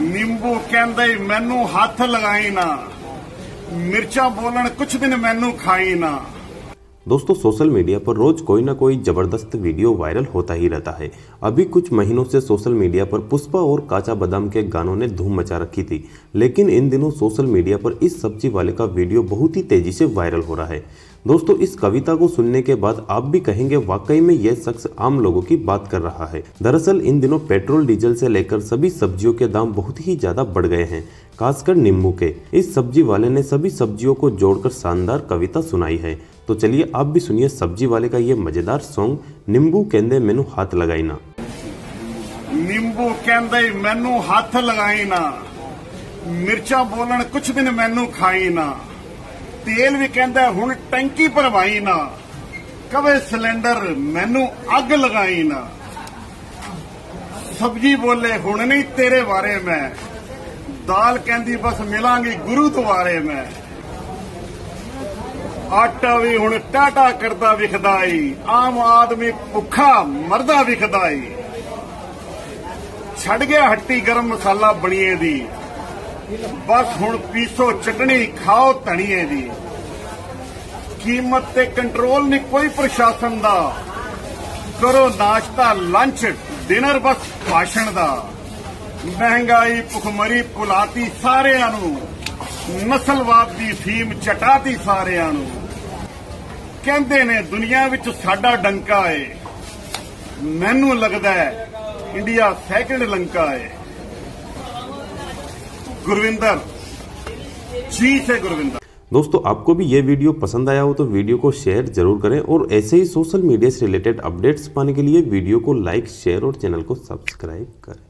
नींबू कहंदे मैनू हाथ लगाई ना, मिर्चा बोलन कुछ दिन मैनू खाई ना। दोस्तों, सोशल मीडिया पर रोज कोई ना कोई जबरदस्त वीडियो वायरल होता ही रहता है। अभी कुछ महीनों से सोशल मीडिया पर पुष्पा और काचा बादाम के गानों ने धूम मचा रखी थी, लेकिन इन दिनों सोशल मीडिया पर इस सब्जी वाले का वीडियो बहुत ही तेजी से वायरल हो रहा है। दोस्तों, इस कविता को सुनने के बाद आप भी कहेंगे वाकई में यह शख्स आम लोगों की बात कर रहा है। दरअसल इन दिनों पेट्रोल डीजल से लेकर सभी सब्जियों के दाम बहुत ही ज्यादा बढ़ गए हैं, खासकर नींबू के। इस सब्जी वाले ने सभी सब्जियों को जोड़कर शानदार कविता सुनाई है। तो चलिए आप भी सुनिए सब्जी वाले का ये मजेदार सॉन्ग, नींबू कहंदे मैनू हाथ लगाई ना। नींबू कहंदे मैनू हाथ लगाई ना, मिर्चा बोलन कुछ दिन मैनू खाई ना। तेल भी कहंदा हुण टंकी भरवाई ना, कवे सिलेंडर मैनू अग लगाई ना। सब्जी बोले हुण नहीं तेरे बारे में, दाल कहंदी बस मिलांगी गुरु द्वारे में। आटा भी हुण टाटा करदा विखदाई, आम आदमी भुखा मरदा विखदाई। छड़ गया हट्टी गरम मसाला बणिए दी, बस हुण पीसो चटनी खाओ धनिए दी। कीमत ते कंट्रोल नहीं कोई प्रशासन दा, करो नाश्ता लंच डिनर बस भाषण दा। महंगाई भुखमरी भुलाती सारिआं नूं, नस्लवाद दी फीम चटाती सारिआं नूं। कहंदे ने दुनिया विच साडा डंका है, मैनू लगदा है इंडिया सैकंड लंका है। गुरविंदर जी से गुरविंदर। दोस्तों, आपको भी ये वीडियो पसंद आया हो तो वीडियो को शेयर जरूर करें और ऐसे ही सोशल मीडिया से रिलेटेड अपडेट्स पाने के लिए वीडियो को लाइक, शेयर और चैनल को सब्सक्राइब करें।